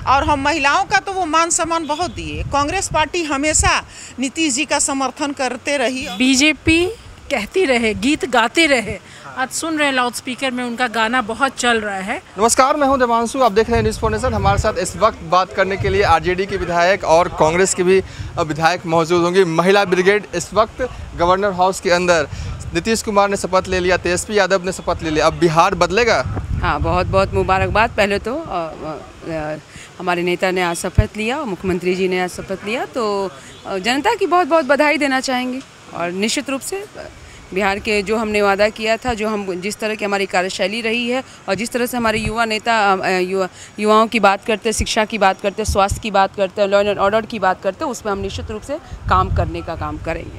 और हम महिलाओं का तो वो मान सम्मान बहुत दिए। कांग्रेस पार्टी हमेशा नीतीश जी का समर्थन करते रही। बीजेपी कहती रहे, गीत गाते रहे। आज सुन रहे लाउड स्पीकर में उनका गाना बहुत चल रहा है। नमस्कार, मैं हूं देवांशु, आप देख रहे हैं न्यूज़ फाउंडेशन। हमारे साथ इस वक्त बात करने के लिए आरजेडी के विधायक और कांग्रेस के भी विधायक मौजूद होंगे। महिला ब्रिगेड इस वक्त गवर्नर हाउस के अंदर, नीतीश कुमार ने शपथ ले लिया, तेजस्वी यादव ने शपथ ले लिया, अब बिहार बदलेगा। हाँ, बहुत बहुत मुबारकबाद। पहले तो हमारे नेता ने आज शपथ लिया, मुख्यमंत्री जी ने आज शपथ लिया, तो जनता की बहुत बहुत बधाई देना चाहेंगे। और निश्चित रूप से बिहार के जो हमने वादा किया था, जो हम जिस तरह की हमारी कार्यशैली रही है और जिस तरह से हमारे युवा नेता युवाओं की बात करते, शिक्षा की बात करते, स्वास्थ्य की बात करते, लॉ एंड ऑर्डर की बात करते, उसमें हम निश्चित रूप से काम करने का काम करेंगे।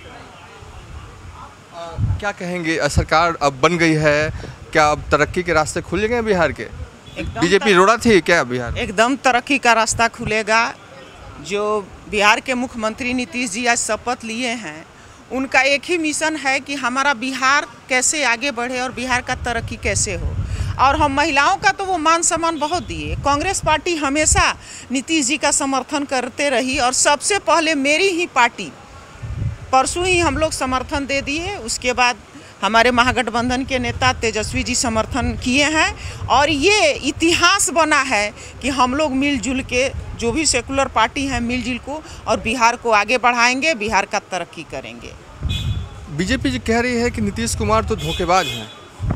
क्या कहेंगे, सरकार अब बन गई है, क्या अब तरक्की के रास्ते खुल गए बिहार के? बीजेपी रोड़ा थी क्या बिहार? एकदम तरक्की का रास्ता खुलेगा। जो बिहार के मुख्यमंत्री नीतीश जी आज शपथ लिए हैं, उनका एक ही मिशन है कि हमारा बिहार कैसे आगे बढ़े और बिहार का तरक्की कैसे हो। और हम महिलाओं का तो वो मान सम्मान बहुत दिए। कांग्रेस पार्टी हमेशा नीतीश जी का समर्थन करते रही और सबसे पहले मेरी ही पार्टी, परसों ही हम लोग समर्थन दे दिए। उसके बाद हमारे महागठबंधन के नेता तेजस्वी जी समर्थन किए हैं और ये इतिहास बना है कि हम लोग मिलजुल के, जो भी सेकुलर पार्टी हैं, मिलजुल को और बिहार को आगे बढ़ाएंगे, बिहार का तरक्की करेंगे। बीजेपी जी कह रही है कि नीतीश कुमार तो धोखेबाज हैं।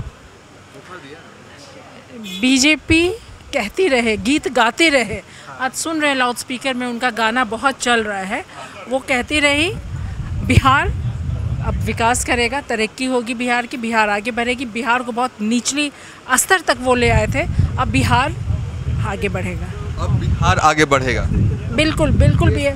बीजेपी कहती रहे, गीत गाते रहे। आज सुन रहे लाउड स्पीकर में उनका गाना बहुत चल रहा है। वो कहती रही बिहार अब विकास करेगा, तरक्की होगी बिहार की, बिहार आगे बढ़ेगी। बिहार को बहुत निचली स्तर तक वो ले आए थे, अब बिहार आगे बढ़ेगा। अब बिहार आगे बढ़ेगा, बिल्कुल बिल्कुल भी है।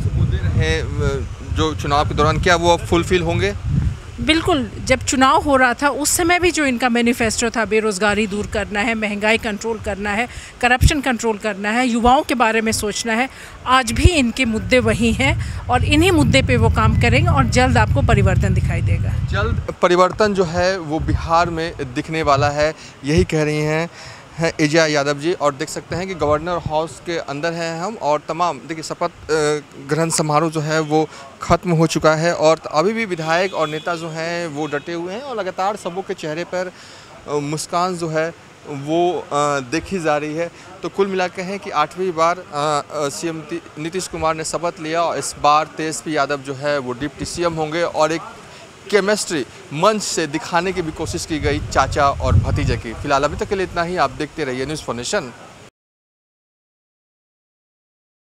जो चुनाव के दौरान क्या वो अब फुलफिल होंगे? बिल्कुल, जब चुनाव हो रहा था उस समय भी जो इनका मैनिफेस्टो था, बेरोज़गारी दूर करना है, महंगाई कंट्रोल करना है, करप्शन कंट्रोल करना है, युवाओं के बारे में सोचना है, आज भी इनके मुद्दे वही हैं और इन्हीं मुद्दे पे वो काम करेंगे और जल्द आपको परिवर्तन दिखाई देगा। जल्द परिवर्तन जो है वो बिहार में दिखने वाला है, यही कह रही हैं एजा यादव जी। और देख सकते हैं कि गवर्नर हाउस के अंदर हैं हम, और तमाम देखिए शपथ ग्रहण समारोह जो है वो ख़त्म हो चुका है और अभी भी विधायक और नेता जो हैं वो डटे हुए हैं और लगातार सबों के चेहरे पर मुस्कान जो है वो देखी जा रही है। तो कुल मिला के हैं कि 8वीं बार सीएम नीतीश कुमार ने शपथ लिया और इस बार तेजस्वी यादव जो है वो डिप्टी सीएम होंगे और एक केमिस्ट्री मंच से दिखाने की भी कोशिश की गई चाचा और भतीजे की। फिलहाल अभी तक के लिए इतना ही। आप देखते रहिए न्यूज़ फाउंडेशन।